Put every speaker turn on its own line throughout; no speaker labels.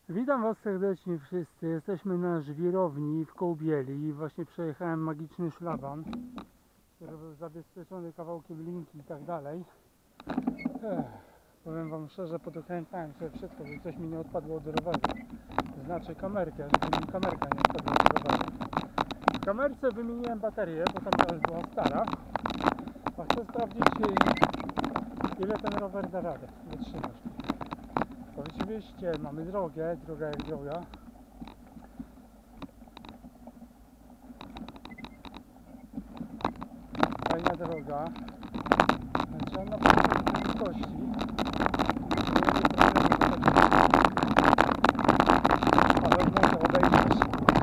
Witam Was serdecznie wszyscy. Jesteśmy na żwirowni w Kołbieli i właśnie przejechałem magiczny szlaban, który był zabezpieczony kawałkiem linki i tak dalej. Powiem Wam szczerze, podokręcałem sobie wszystko, żeby coś mi nie odpadło od roweru. Znaczy kamerkę, żeby mi kamerka nie odpadła od roweru. W kamerce wymieniłem baterię, bo ta już była stara. A chcę sprawdzić, ile ten rower da radę wytrzymać. Bo oczywiście mamy drogę, droga jak droga. Fajna droga. Trzeba na prędkości. Ale można obejrzeć.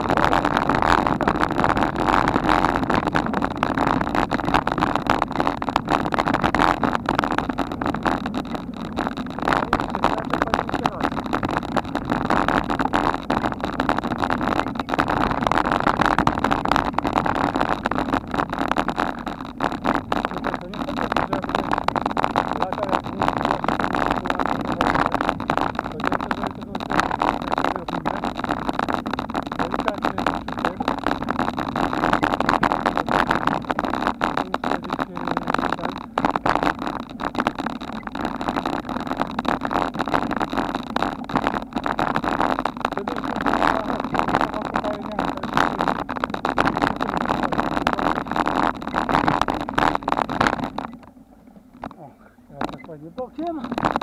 Ładnie bokiem.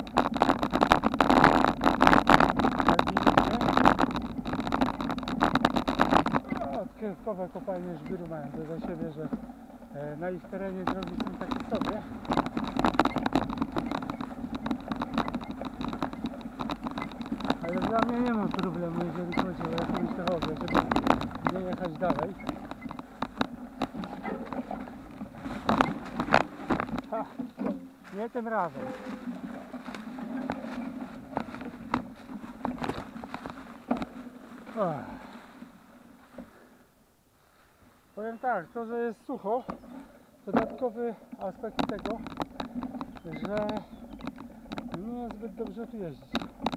Odkrywkowe kopalnie żwiru mają to do siebie, że na ich terenie drogi są takie sobie. Ale dla mnie nie ma problemu, jeżeli chodzi o jakąś drogę, żeby nie jechać dalej. Ha, nie tym razem. Powiem tak, to, że jest sucho, dodatkowy aspekt tego, że nie jest zbyt dobrze tu jeździć.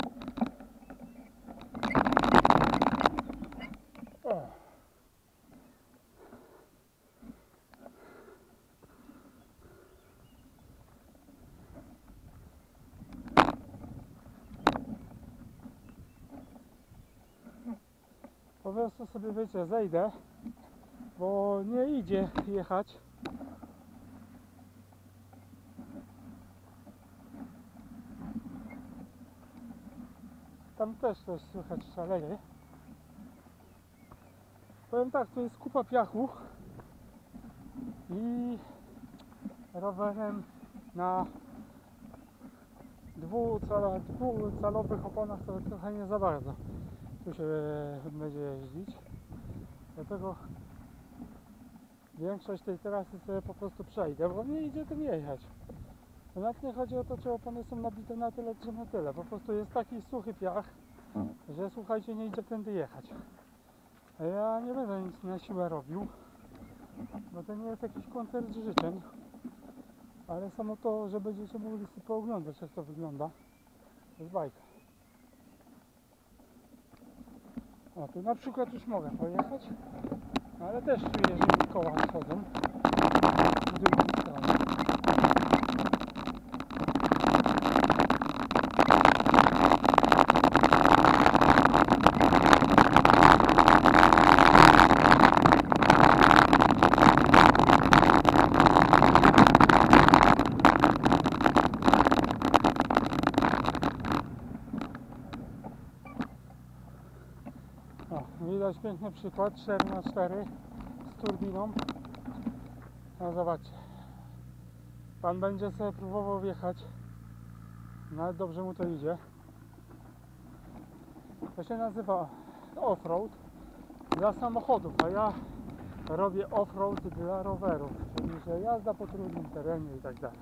Po prostu sobie, wiecie, zejdę, bo nie idzie jechać. Tam też coś słychać szaleje. Powiem tak, to jest kupa piachu i rowerem na dwucalowych oponach to trochę nie za bardzo tu się będzie jeździć, dlatego większość tej trasy sobie po prostu przejdę, bo nie idzie tym jechać. Nawet nie chodzi o to, czy opony są nabite na tyle, czy na tyle, po prostu jest taki suchy piach, że słuchajcie, nie idzie tędy jechać. A ja nie będę nic na siłę robił, bo to nie jest jakiś koncert życzeń, ale samo to, że będziecie mogli sobie pooglądać, jak to wygląda, to jest bajka. O, tu na przykład już mogę pojechać, ale też czuję, że mi koła schodzą z drugiej strony. Widać piękny przykład 4x4 z turbiną. No zobaczcie, pan będzie sobie próbował wjechać, nawet dobrze mu to idzie. To się nazywa off-road dla samochodów, a ja robię off-road dla rowerów, czyli że jazda po trudnym terenie i tak dalej.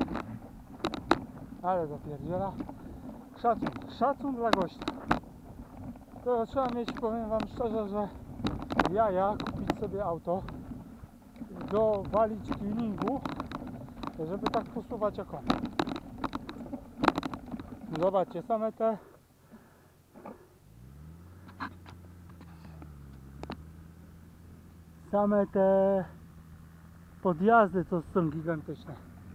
Ale zapierdziela. Szacun dla gościa. To trzeba mieć, powiem wam szczerze, że jaja kupić sobie auto, dowalić tuningu, żeby tak posuwać okona. Zobaczcie, same te Same te podjazdy to są gigantyczne.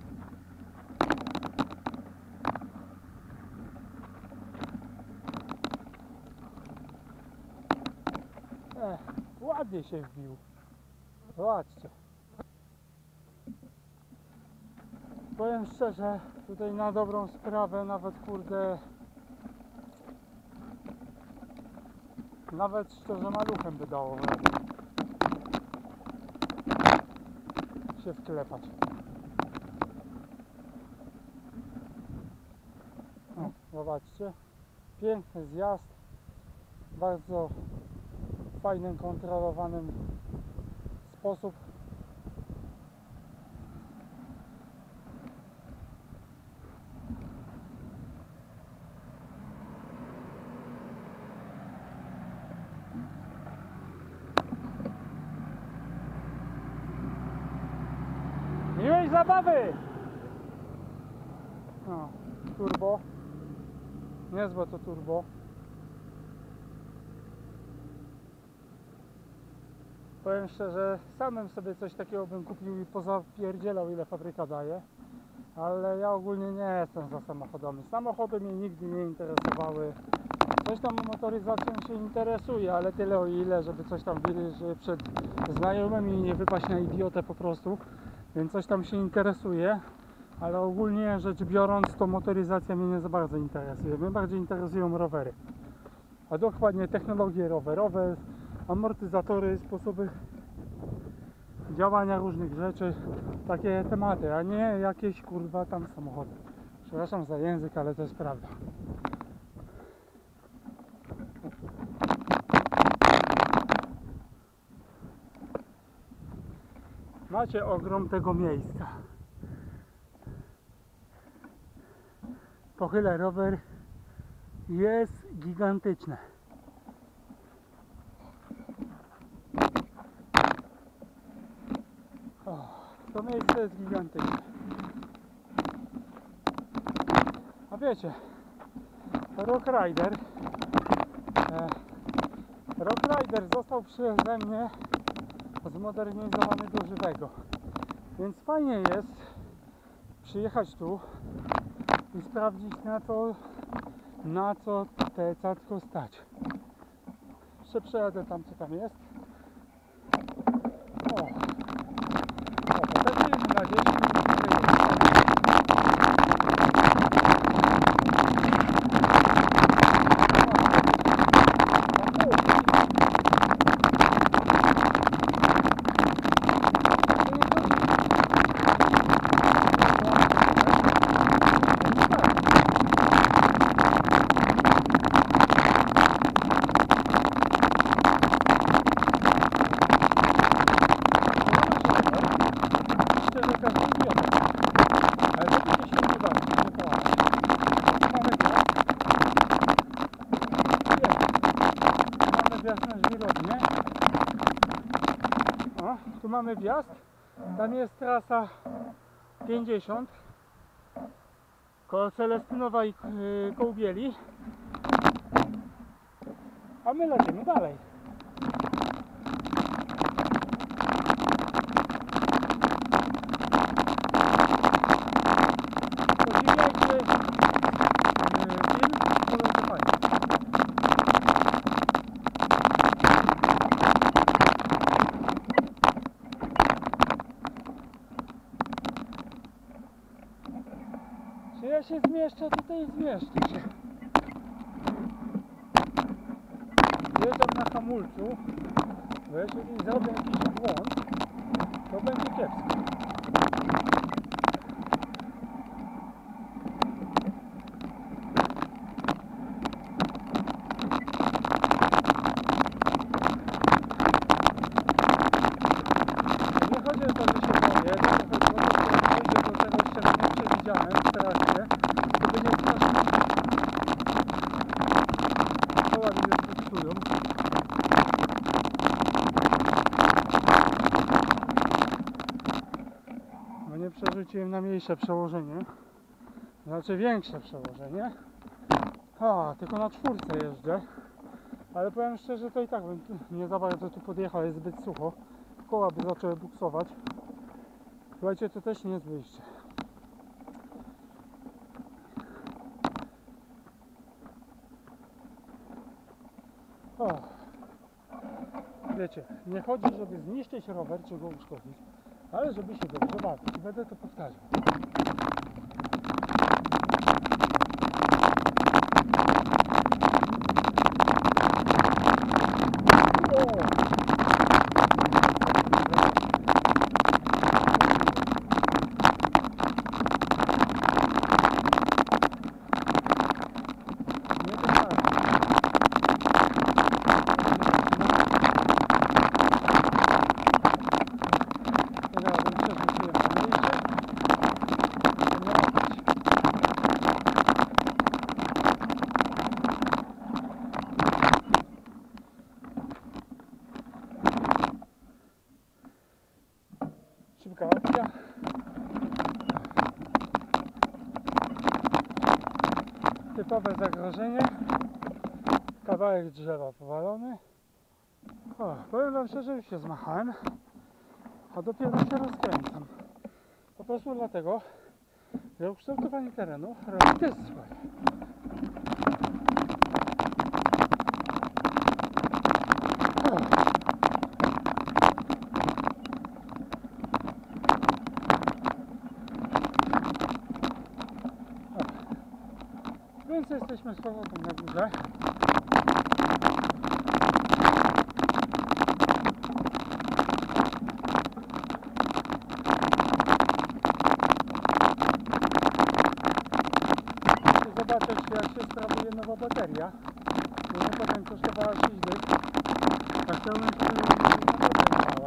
Ładnie się wbił. Zobaczcie. Powiem szczerze, tutaj na dobrą sprawę nawet kurde, nawet szczerze maluchem by dało radę się wklepać. O, zobaczcie, piękny zjazd, bardzo fajnym, kontrolowanym sposób. Miłej zabawy! No, turbo. Niezłe to turbo. Powiem szczerze, samym sobie coś takiego bym kupił i pozapierdzielał, ile fabryka daje. Ale ja ogólnie nie jestem za samochodami. Samochody mnie nigdy nie interesowały. Coś tam motoryzacją się interesuje, ale tyle o ile, żeby coś tam wiedzieć, że przed znajomymi nie wypaść na idiotę po prostu. Więc coś tam się interesuje, ale ogólnie rzecz biorąc, to motoryzacja mnie nie za bardzo interesuje. Mnie bardziej interesują rowery. A dokładnie technologie rowerowe, amortyzatory, sposoby działania różnych rzeczy, takie tematy, a nie jakieś kurwa tam samochody. Przepraszam za język, ale to jest prawda. Macie ogrom tego miejsca. Pochylę rower, jest gigantyczne. O, to miejsce jest gigantyczne. A wiecie, Rock Rider został przeze mnie zmodernizowany do żywego. Więc fajnie jest przyjechać tu i sprawdzić na co te cacko stać. Jeszcze przejadę tam, co tam jest. O, potem na 10 minut. Tu mamy wjazd, tam jest trasa 50 koło Celestynowa i Kołbieli, a my lecimy dalej. Podziwiajcie film, to będzie fajnie. Czy ja się zmieszczę, tutaj zmieszczę się. Jeżdżam na hamulcu, bo jeżeli zrobię jakiś błąd, to będzie kiepsko. Nie chodzi o to, że się boję, tylko chodzi o to, że dojdę do czegoś, czego nie przewidziałem w trakcie, żeby nie wpaść. Koła mi już popsują. Bo nie przerzuciłem na mniejsze przełożenie, znaczy większe przełożenie. Tylko na 4 jeżdżę, ale powiem szczerze, to i tak bym nie za bardzo tu podjechał, jest zbyt sucho. koła by zaczęły buksować. Słuchajcie, to też nie jest wyjście. O. Wiecie, nie chodzi, żeby zniszczyć rower, czy go uszkodzić, ale żeby się dobrze bawić. I będę to powtarzał. Szybka akcja. Typowe zagrożenie. Kawałek drzewa powalony. O, powiem wam szczerze, już się zmachałem, a dopiero się rozkręcam. Po prostu dlatego, że ukształtowanie terenu robi też swoje. Więc jesteśmy z powrotem na górze. Zobaczyć, jak się sprawuje nowa bateria. Bo potem kosztowała 6 dych. A chciałbym, żeby na bateria stała.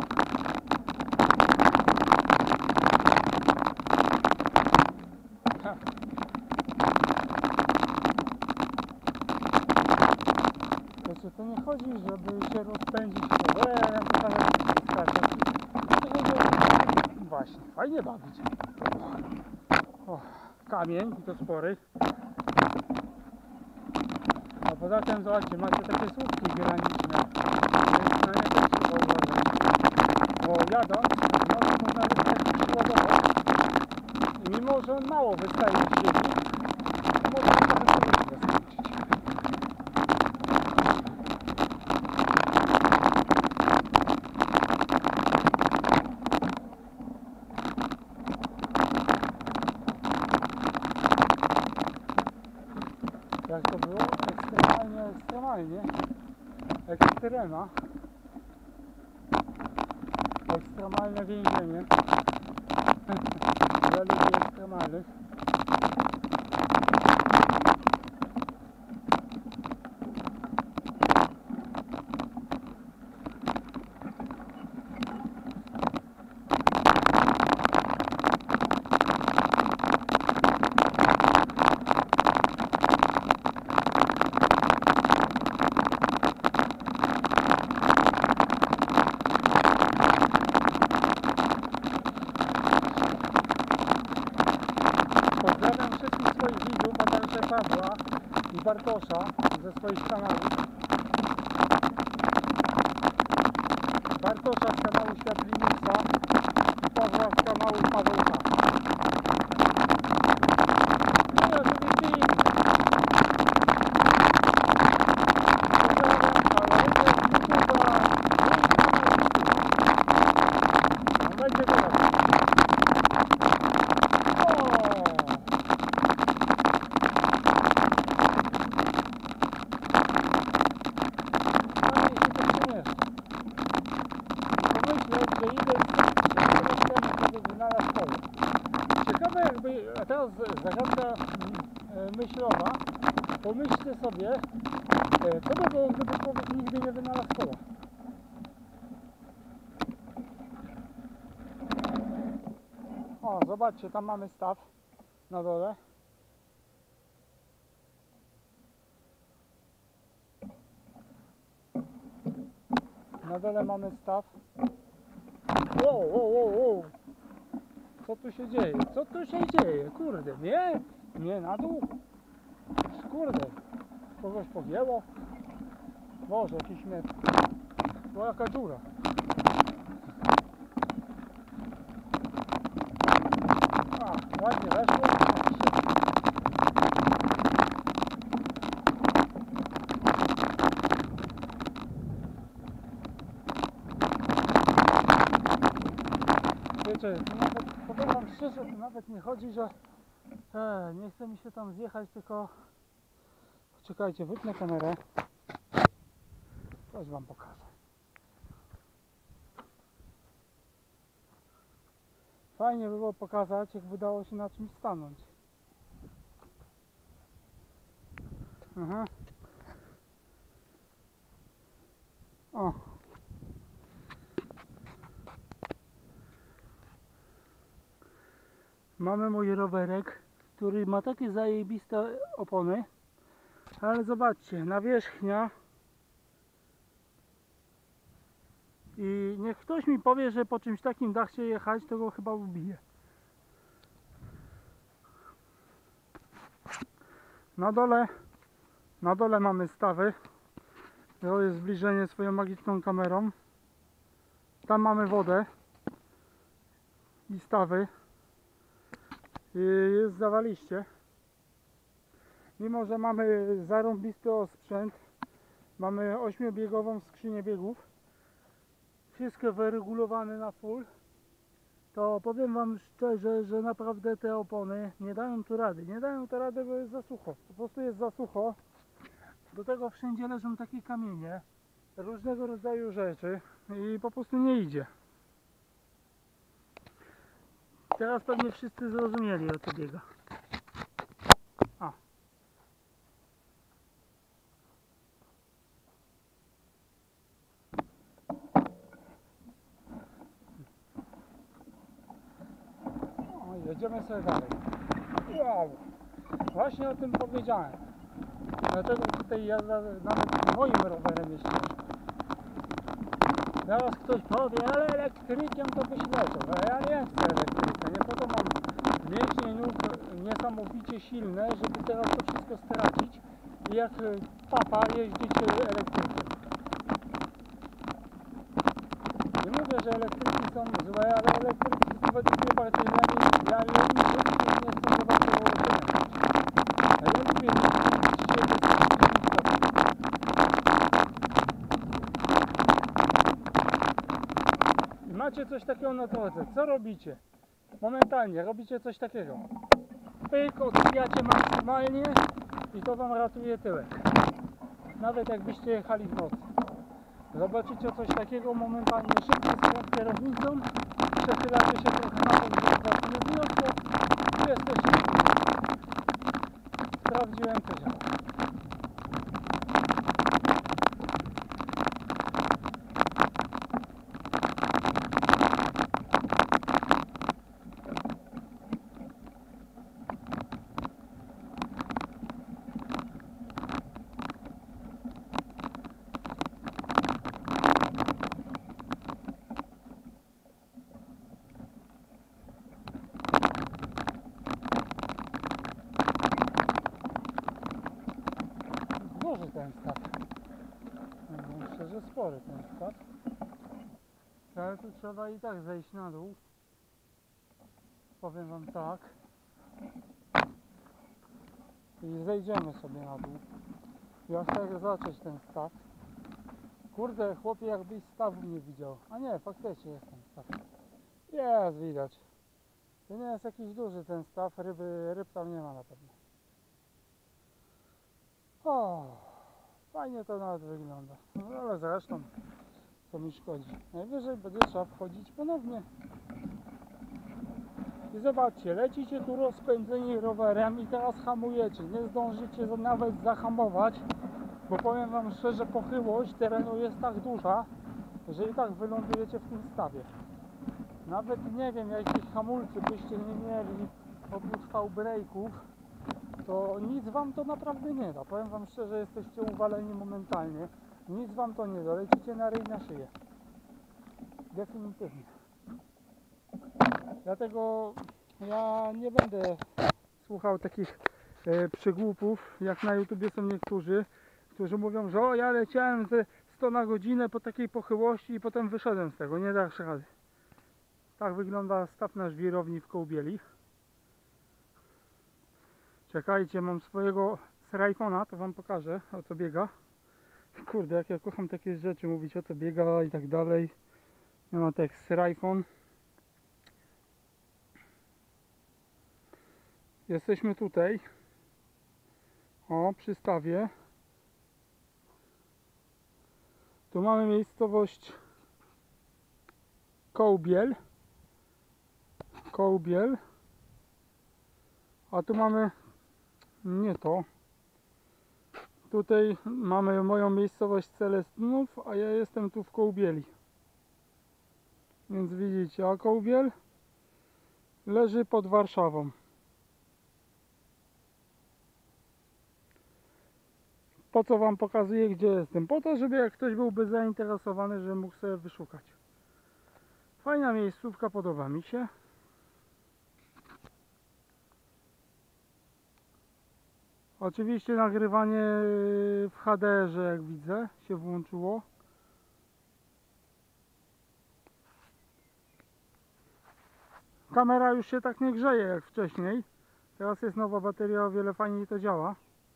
Wiecie, to nie chodzi, żeby się rozpędzić rowerem, skakać. Właśnie, fajnie bawić. O, kamień, i to spory. A poza tym, zobaczcie, macie takie słupki graniczne, więc na nie też trzeba uważać. Bo jadąc, można wystawić składowo i mimo, że on mało wystaje z ziemi, można trochę sobie zaskoczyć. Jak to było? Ekstremalnie. Ekstrema. Ekstremalne więzienie. Dla ludzi ekstremalnych. Pozdrawiam wszystkich swoich widzów, a także Pawła i Bartosza ze swoich kanałów. Bartosza z kanału Świat Linuxa i Pawła z kanału Pawełka. No ja sobie dzień. Pozdrawiam, ale będzie teraz. Ciekawe jakby, a teraz zagadka myślowa, pomyślcie sobie, co by było, gdyby człowiek nigdy nie wynalazł koła. O, zobaczcie, tam mamy staw na dole. Na dole mamy staw. Wow. Co tu się dzieje? Co tu się dzieje? Kurde, nie na dół? Kurde, kogoś pogięło? Boże, jakiś śmiech. Bo jaka dziura. Ładnie weszło. Wiecie, to nawet, powiem wam szczerze, to nawet nie chodzi, że nie chce mi się tam zjechać, tylko czekajcie, wypnę kamerę. Coś wam pokażę. Fajnie by było pokazać, jak udało się na czymś stanąć. Aha. O. Mamy mój rowerek, który ma takie zajebiste opony, ale zobaczcie, nawierzchnia i niech ktoś mi powie, że po czymś takim da się jechać, to go chyba ubije. Na dole mamy stawy, to jest zbliżenie swoją magiczną kamerą. Tam mamy wodę i stawy. I jest zawaliście. Mimo że mamy zarąbisty osprzęt, mamy 8-biegową skrzynię biegów, wszystko wyregulowane na full, to powiem wam szczerze, że naprawdę te opony nie dają tu rady. Nie dają tu rady, bo jest za sucho. Po prostu jest za sucho. Do tego wszędzie leżą takie kamienie, różnego rodzaju rzeczy i po prostu nie idzie. Teraz pewnie wszyscy zrozumieli, o co biega. A. O, jedziemy sobie dalej. Wow. Właśnie o tym powiedziałem. Dlatego tutaj jazda nawet moim rowerem jest ciężka. Teraz ktoś powie, ale elektrykiem to byś leciał. Ale ja nie chcę elektryka, nie po to mam mięśnie nóg niesamowicie silne, żeby teraz to wszystko stracić i jak papa jeździć elektrykiem. Nie mówię, że elektryki są złe, ale elektryki są według mnie bardziej leniwi. Ja nie chcę zobaczyć ułożenia. A ja lubię i macie coś takiego na drodze. Co robicie? Momentalnie robicie coś takiego. Pyk, odbijacie maksymalnie i to wam ratuje tyłek. Nawet jakbyście jechali w nocy. Zobaczycie coś takiego, momentalnie szybko z kierownicą, przechylacie się trochę na bok, żeby was nie zniosło i jesteście. Sprawdziłem, to działa. Duży ten staw. No, szczerze spory ten staw. Ale tu trzeba i tak zejść na dół. Powiem wam tak. I zejdziemy sobie na dół. Ja chcę zacząć ten staw. Kurde, chłopie, jakbyś stawu nie widział. A nie, faktycznie jest ten staw. Jest, widać. To nie jest jakiś duży ten staw, ryb tam nie ma na pewno. O, fajnie to nawet wygląda. No ale zresztą, co mi szkodzi. Najwyżej będzie trzeba wchodzić ponownie. I zobaczcie, lecicie tu rozpędzeni rowerem i teraz hamujecie. Nie zdążycie nawet zahamować, bo powiem wam szczerze, pochyłość terenu jest tak duża, że i tak wylądujecie w tym stawie. Nawet nie wiem, jakich hamulcy byście nie mieli oprócz V-brake'ów, to nic wam to naprawdę nie da. Powiem wam szczerze, jesteście uwaleni momentalnie. Nic wam to nie da. Lecicie na ryj, na szyję. Definitywnie. Dlatego ja nie będę słuchał takich przygłupów, jak na YouTubie są niektórzy, którzy mówią, że o, ja leciałem ze 100 na godzinę po takiej pochyłości i potem wyszedłem z tego. Nie dasz rady. Tak wygląda staw na żwirowni w Kołbieli. Czekajcie, mam swojego Seraifona, to wam pokażę, o co biega. Kurde, jak ja kocham takie rzeczy, mówić o co biega i tak dalej. Ja mam tak Seraifon. Jesteśmy tutaj. O, przy stawie. Tu mamy miejscowość Kołbiel. Kołbiel. A tu mamy nie to. Tutaj mamy moją miejscowość Celestynów, a ja jestem tu w Kołbieli. Więc widzicie, a Kołbiel leży pod Warszawą. Po co wam pokazuję, gdzie jestem? Po to, żeby jak ktoś byłby zainteresowany, żeby mógł sobie wyszukać. Fajna miejscówka, podoba mi się. Oczywiście nagrywanie w HDR-ze, jak widzę, się włączyło. Kamera już się tak nie grzeje jak wcześniej. Teraz jest nowa bateria, o wiele fajniej to działa.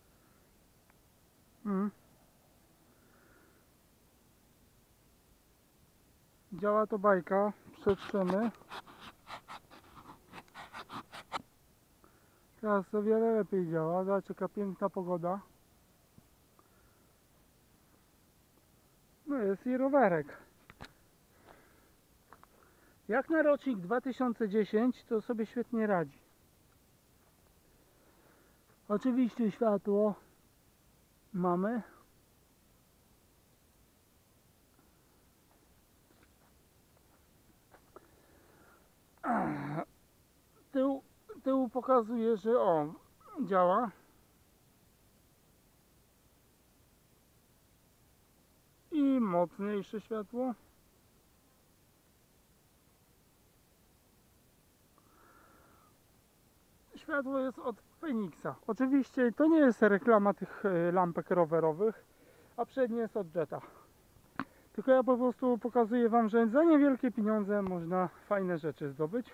Działa to bajka, przetrzemy. Teraz o wiele lepiej działa. Zobaczcie, jaka piękna pogoda. No jest i rowerek. Jak na rocznik 2010 to sobie świetnie radzi. Oczywiście światło mamy. Tył pokazuje, że o, działa. I mocniejsze światło. Światło jest od Phoenixa. Oczywiście to nie jest reklama tych lampek rowerowych, a przednie jest od Jetta. Tylko ja po prostu pokazuję wam, że za niewielkie pieniądze można fajne rzeczy zdobyć.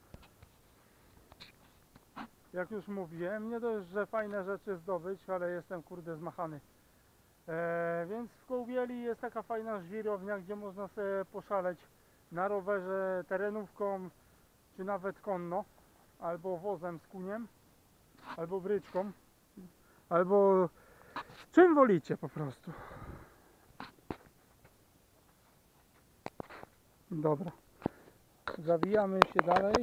Jak już mówiłem, nie dość, że fajne rzeczy zdobyć, ale jestem kurde zmachany. Więc w Kołbieli jest taka fajna żwirownia, gdzie można sobie poszaleć na rowerze, terenówką, czy nawet konno, albo wozem z kuniem, albo bryczką, albo czym wolicie po prostu. Dobra, zawijamy się dalej.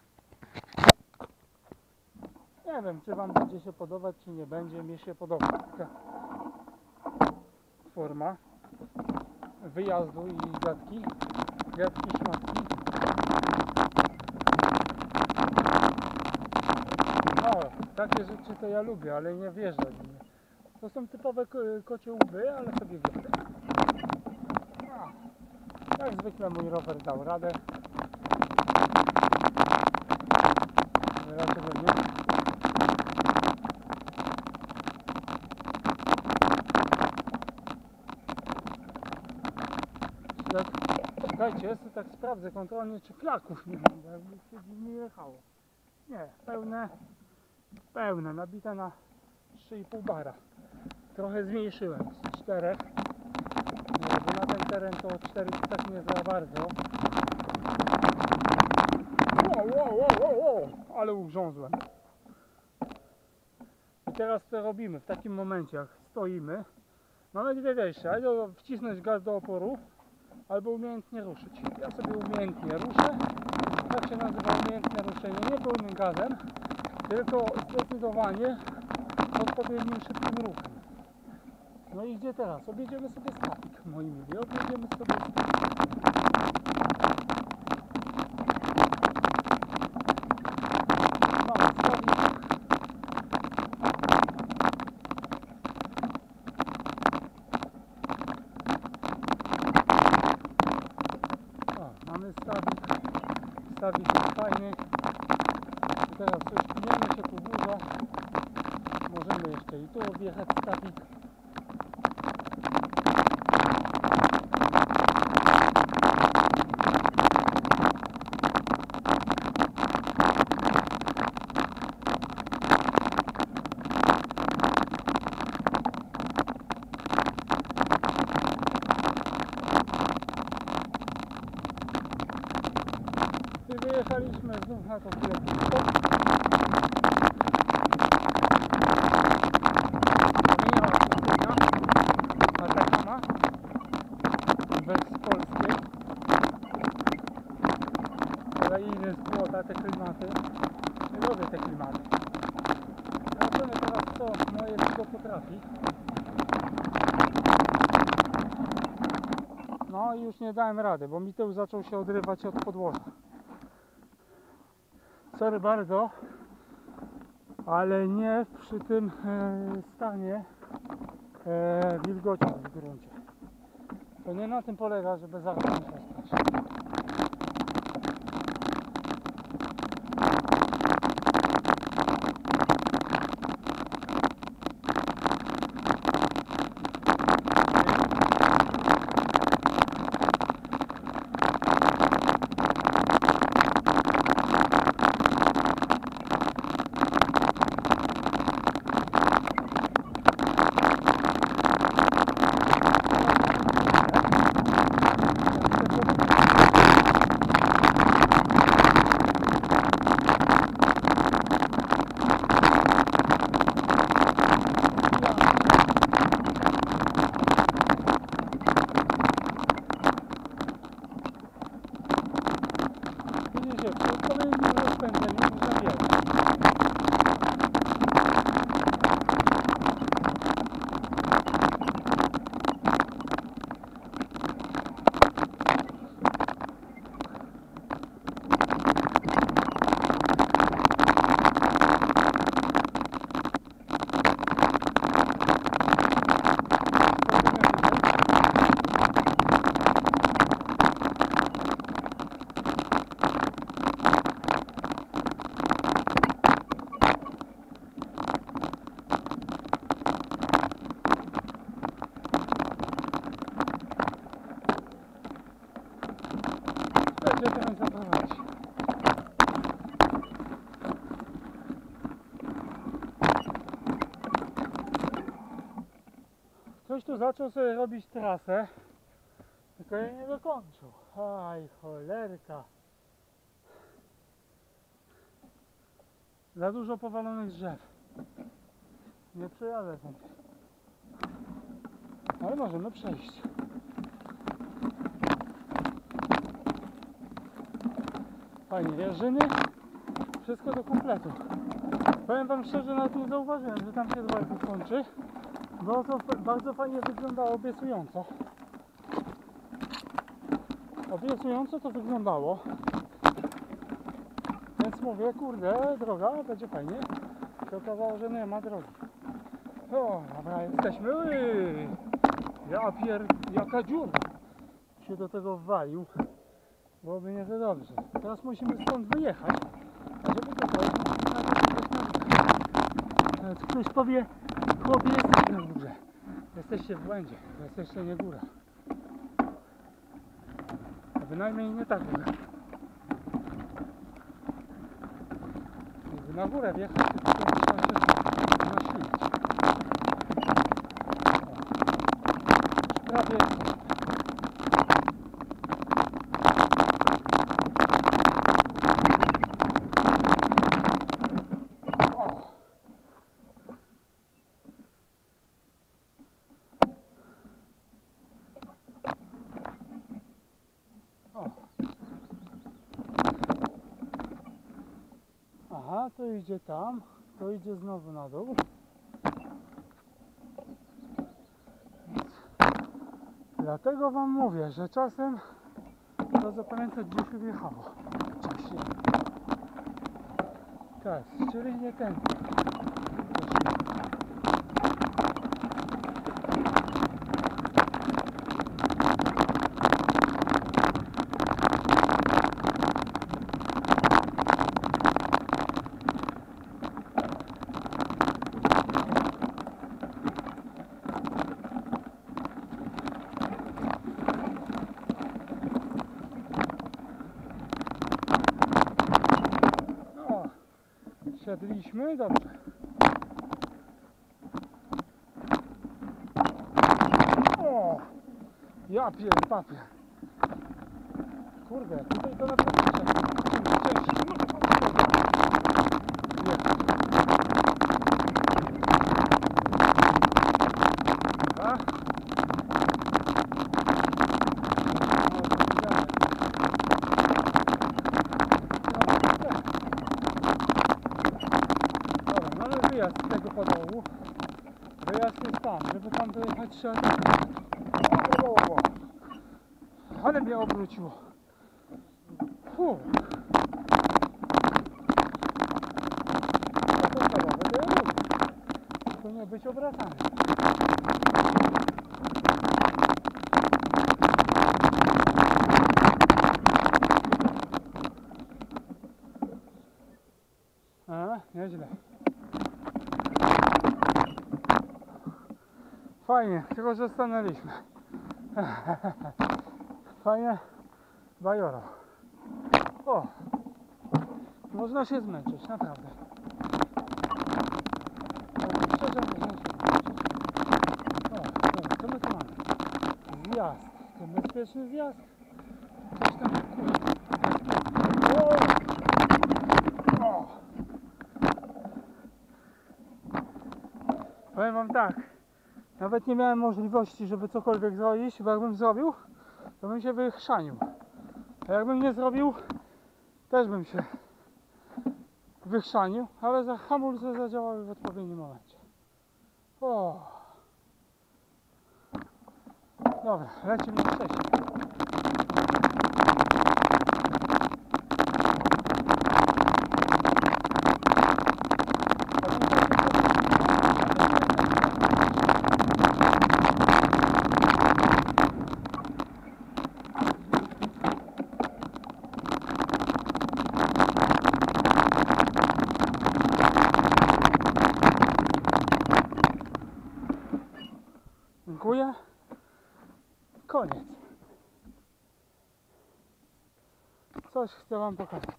Nie wiem, czy wam będzie się podobać, czy nie będzie. Mnie się podoba taka forma wyjazdu i gadki szmatki. No, takie rzeczy to ja lubię, ale nie wierzę w nie. To są typowe kocie łby, ale sobie wierzę. Jak zwykle mój rower dał radę. Dlaczego nie? Słuchajcie, jeszcze tak sprawdzę kontrolnie, czy flaków nie mam, bo jakby się dziwnie jechało. Nie, pełne, nabite na 3,5 bara. Trochę zmniejszyłem z 4, bo na ten teren to 4 tak nie za bardzo. Wow, ale ugrzązłem. I teraz co robimy? W takim momencie, jak stoimy, mamy dwie wejścia, albo wcisnąć gaz do oporu, albo umiejętnie ruszyć. Ja sobie umiejętnie ruszę. Tak się nazywa umiejętne ruszenie, nie pełnym gazem, tylko zdecydowanie odpowiednim szybkim ruchem. No i gdzie teraz? Objedziemy sobie stawik, moi mili. Objedziemy sobie stawik. Mamy stawik. O, mamy stawik. Stawik jest fajny. I teraz już pniemy się ku górze. Możemy jeszcze i tu objechać stawik. Przyjechaliśmy znów na to chwilę pusto. Zmieniała pustynia, a taka ma bez polskiej. Kolejny z płota, te klimaty. Nie lubię te klimaty. Zobaczymy teraz, co moje piwo potrafi. No i już nie dałem rady, bo mi tył zaczął się odrywać od podłoża. Sorry bardzo, ale nie przy tym stanie wilgoci w gruncie. To nie na tym polega, żeby zaraz musiał spać. Widzicie, przy odpowiednim rozpędzeniu można wiele. Gdzie to mnie zaprowadzi? Ktoś tu zaczął sobie robić trasę, tylko jej nie dokończył. Aj, cholerka. Za dużo powalonych drzew. Nie przejadę tam. Ale możemy przejść. Fajnie, jeżyny, wszystko do kompletu. Powiem wam szczerze, nawet nie zauważyłem, że tam się dwa kończy, bo to bardzo fajnie wyglądało, obiecująco. Obiecująco to wyglądało. Więc mówię, kurde, droga, będzie fajnie. Się okazało, że nie ma drogi. O, dobra, jesteśmy. Jaka dziura się do tego wwalił. Byłoby nie za dobrze. Teraz musimy stąd wyjechać. A żeby to było, nawet ktoś powie, chłopie, jesteś na górze. Jesteście w błędzie. Jesteście nie góra. A bynajmniej nie ta góra. Jakby na górę wjechać, to trzeba się nasilić. Prawie aha, to idzie tam, to idzie znowu na dół. Dlatego wam mówię, że czasem trzeba zapamiętać, gdzie się wjechało wcześniej. Tak, czyli nie ten. Siedliśmy, dobrze. O! Ja papier. Kurde, tutaj to naprawdę ciężko. Wyjazd z tego podołu. Wyjazd jest tam, żeby tam dojechać trzeba. Ale mnie obróciło. Fuh. To podstawowe to ja lubię. To nie być obracany. A, nieźle. Fajnie, tylko że stanęliśmy. Fajnie, bajoro. O, można się zmęczyć, naprawdę. Szczerze można się zmęczyć. O, dobra, co my tu mamy? Zjazd, ten bezpieczny zjazd. Coś tam o! Powiem wam tak. Nawet nie miałem możliwości, żeby cokolwiek zrobić, bo jakbym zrobił, to bym się wychrzanił. A jakbym nie zrobił, też bym się wychrzanił, ale hamulce zadziałały w odpowiednim momencie. O. Dobra, lecimy na wcześniej. Dziękuję. Koniec. Coś chcę wam pokazać.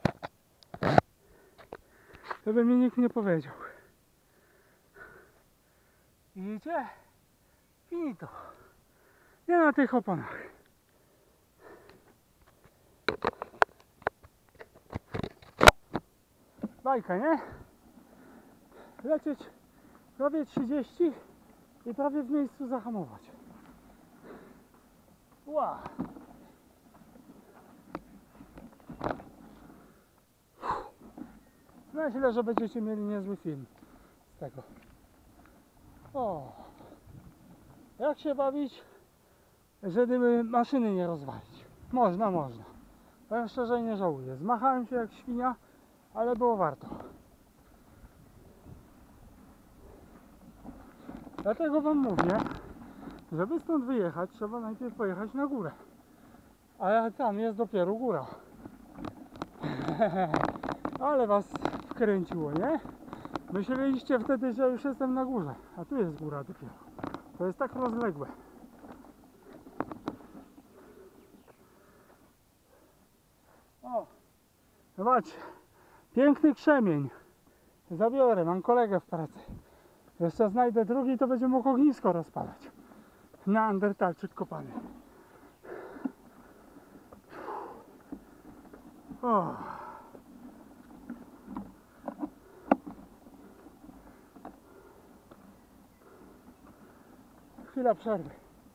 Żeby mi nikt nie powiedział. Widzicie? Finito. Nie na tych oponach. Bajka, nie? Lecieć prawie 30 i prawie w miejscu zahamować. Wow. Myślę, że będziecie mieli niezły film z tego. O. Jak się bawić, żeby maszyny nie rozwalić? Można, można. Powiem szczerze, nie żałuję. Zmachałem się jak świnia, ale było warto. Dlatego wam mówię, żeby stąd wyjechać, trzeba najpierw pojechać na górę. A tam jest dopiero góra. Ale was wkręciło, nie? Myśleliście wtedy, że już jestem na górze, a tu jest góra dopiero. To jest tak rozległe. O, zobaczcie, piękny krzemień. Zabiorę, mam kolegę w pracy. Jeszcze znajdę drugi, to będzie mógł ognisko rozpalać. Neandertalczyk kopany. O. Chwila przerwy.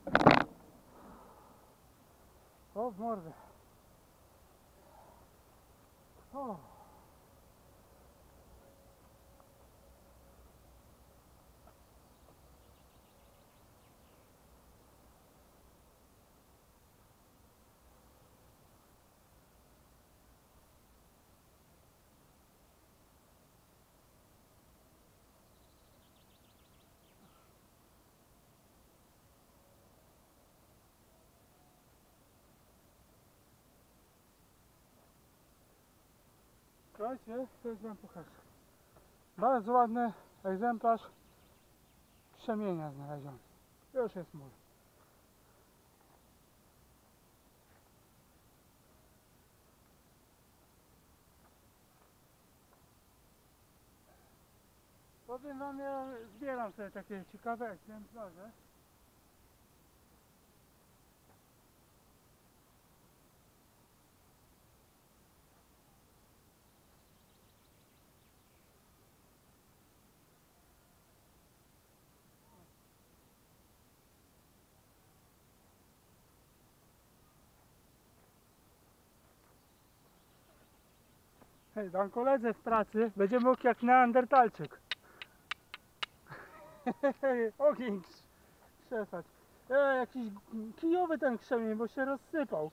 O, w mordę. O. Słuchajcie, coś wam pokażę. Bardzo ładny egzemplarz krzemienia znaleziony. Już jest mój. Powiem wam, ja zbieram sobie takie ciekawe egzemplarze. Tam koledze w pracy będzie mógł jak neandertalczyk. Ogień krzesać. Jakiś kijowy ten krzemień, bo się rozsypał.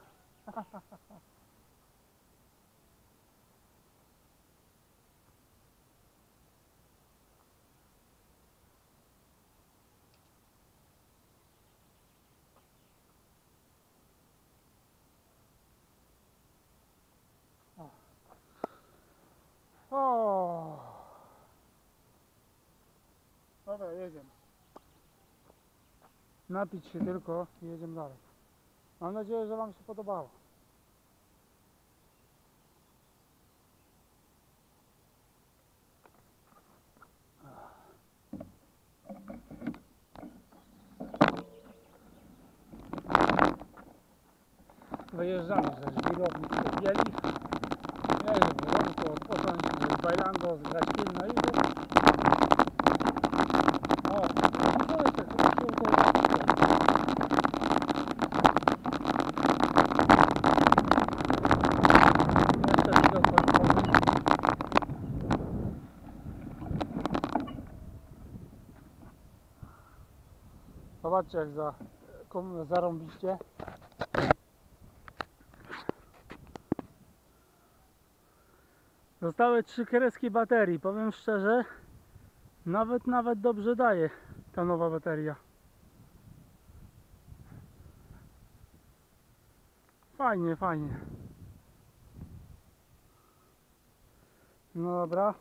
O. Dobra, jedziemy. Napić się tylko i jedziemy dalej. Mam nadzieję, że Wam się podobało. Wyjeżdżamy ze żwirowni w Bieli. Jedziemy w domku odpocząć, z Bajlando, zgrać film na YouTube. O, człowiek chyba się ukończył. Jeszcze widok końcowy. Zobaczcie jak zarąbiście. Zostały 3 kreski baterii. Powiem szczerze, nawet dobrze daje ta nowa bateria. Fajnie, fajnie. No dobra.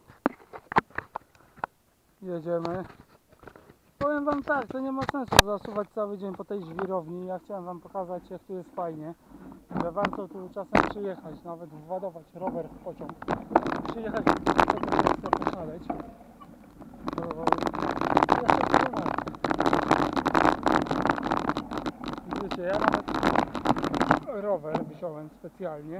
Jedziemy. Powiem Wam tak, to nie ma sensu zasuwać cały dzień po tej żwirowni. Ja chciałem Wam pokazać, jak tu jest fajnie. Że warto tu czasem przyjechać, nawet władować rower w pociąg. Przyjechać sobie poszaleć. Wiecie, ja nawet rower wziąłem specjalnie.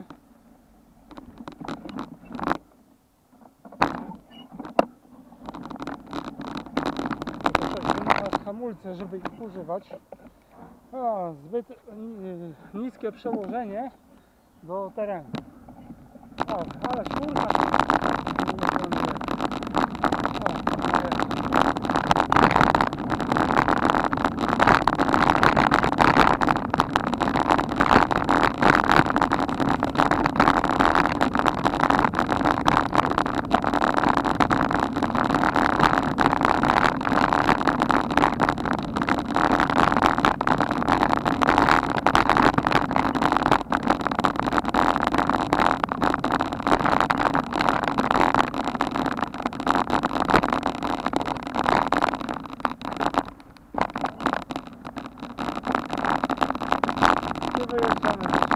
Wymaga hamulce, żeby ich używać. Zbyt niskie przełożenie do terenu. Ale szkórka. Wyjeżdżamy.